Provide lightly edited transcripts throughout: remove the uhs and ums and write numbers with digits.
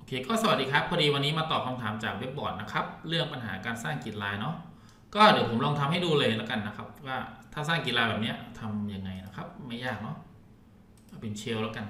เคก็สวัสดีครับพอดีวันนี้มาตอบคำถามจากเว็บบอร์ดนะครับเรื่องปัญหาการสร้างกริดไลน์เนาะก็เดี๋ยวผมลองทำให้ดูเลยแล้วกันนะครับว่าถ้าสร้างกริดไลน์แบบนี้ทำยังไงนะครับไม่ยากเนาะเป็นเชลแล้วกัน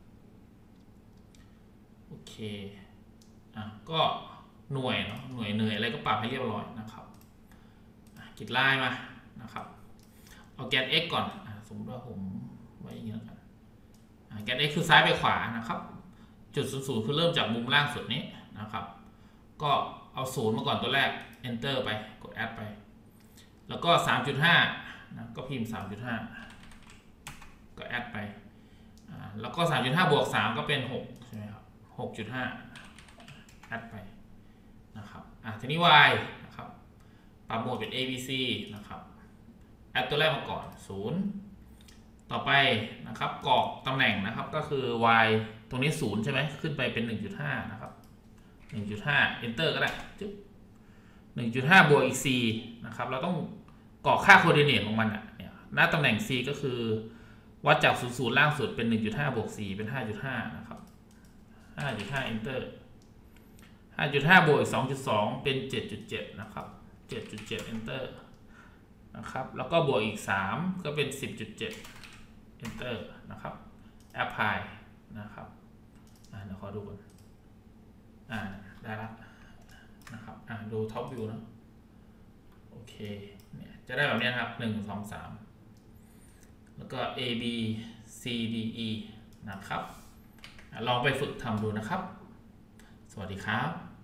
โอเคก็หน่วยเนาะหน่วยเหนื่อยอะไรก็ปรับให้เรียบร้อยนะครับกริดไลน์มานะครับเอาแกน x ก่อนสมมติว่าผมไว้อย่างนี้แล้วกันแกน x คือซ้ายไปขวานะครับจุด00คือเริ่มจากมุมล่างสุดนี้นะครับก็เอา0มาก่อนตัวแรก enter ไปกด add ไปแล้วก็ 3.5 นะก็พิมพ์ 3.5 ก็ add ไปแล้วก็ 3.5 บวก 3 ก็เป็น 6 ใช่ไหมครับ 6.5 add ไปนะครับทีนี้ y นะครับปรับโหมดเป็น a b c นะครับ add ตัวแรกมาก่อน 0 ต่อไปนะครับกรอกตำแหน่งนะครับก็คือ y ตรงนี้0ใช่ไหมขึ้นไปเป็น 1.5 นะครับ 1.5 enter ก็ได้จึ๊บ 1.5 บวกอีก c นะครับเราต้องกรอกค่าโคอร์ดิเนตของมันเนี่ยหน้าตำแหน่ง c ก็คือวัดจาก 00 ล่างสุดเป็น 1.5 บวก 4 เป็น 5.5 นะครับ 5.5 enter 5.5 บวกอีก 2.2 เป็น 7.7 นะครับ 7.7 enter นะครับแล้วก็บวกอีก 3 ก็เป็น 10.7 enter นะครับ apply นะครับเดี๋ยวขอดูก่อนได้แล้วนะครับดูท็อปวิวนะโอเคเนี่ยจะได้แบบนี้ครับ1 2 3แล้วก็ A B C D E นะครับลองไปฝึกทำดูนะครับสวัสดีครับ